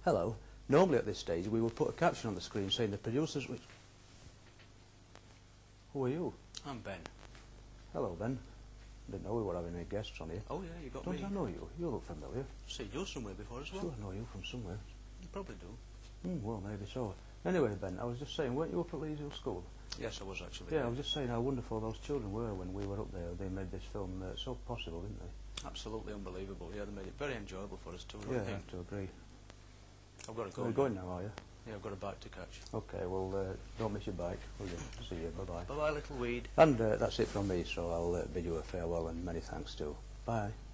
Hello. Normally at this stage we would put a caption on the screen saying the producers... Who are you? I'm Ben. Hello, Ben. Didn't know we were having any guests on here. Oh yeah, you got Don't me. I know you? You look familiar. Seen you somewhere before as well. Sure, I know you from somewhere. You probably do. Well, maybe so. Anyway, Ben, I was just saying, weren't you up at Leeds Hill School? Yes, I was actually. Yeah, I was just saying how wonderful those children were when we were up there. They made this film so possible, didn't they? Absolutely unbelievable. Yeah, they made it very enjoyable for us too. Yeah, I I think. have to agree. I've got to go. We're going now, are you? Yeah, I've got a bike to catch. Okay, well, don't miss your bike, will you? See you, bye-bye. Bye bye, little weed. And that's it from me, so I'll bid you a farewell and many thanks too. Bye.